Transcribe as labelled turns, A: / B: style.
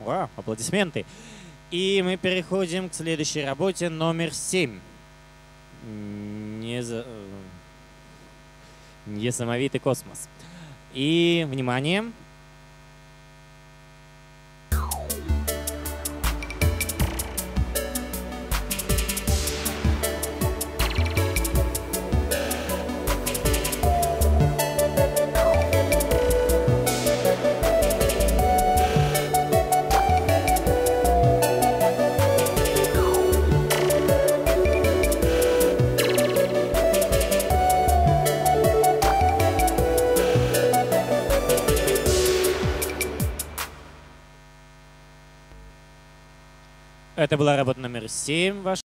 A: Ура, аплодисменты. И мы переходим к следующей работе номер 7. Несамовитый космос. И, внимание. Это была работа номер 7 ваша.